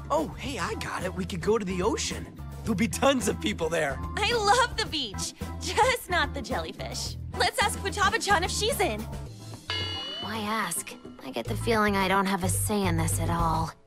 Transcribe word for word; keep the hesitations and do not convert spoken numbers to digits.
Oh, hey, I got it. We could go to the ocean. There'll be tons of people there. I love the beach, just not the jellyfish. Let's ask Futaba-chan if she's in. Why ask? I get the feeling I don't have a say in this at all.